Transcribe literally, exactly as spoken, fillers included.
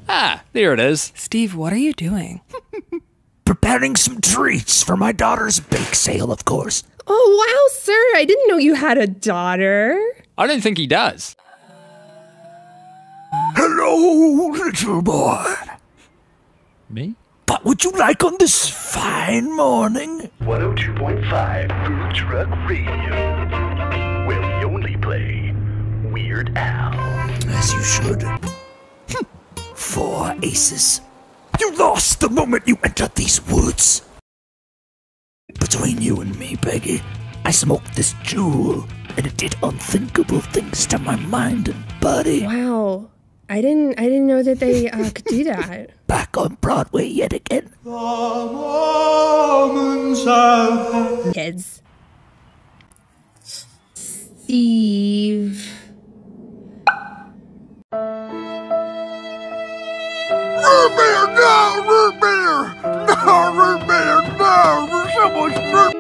Ah, there it is. Steve, what are you doing? Preparing some treats for my daughter's bake sale, of course. Oh, wow, sir. I didn't know you had a daughter. I don't think he does. Hello, little boy. Me? What would you like on this fine morning? one oh two point five Food Truck Radio, where we only play Weird Al. As you should. Four aces. You lost the moment you entered these woods. Between you and me, Peggy, I smoked this jewel, and it did unthinkable things to my mind and body. Wow. I didn't I didn't know that they uh, could do that. Back on Broadway yet again. Kids. Steve. Root beer, no! Root beer! No, root beer, no! There's so much root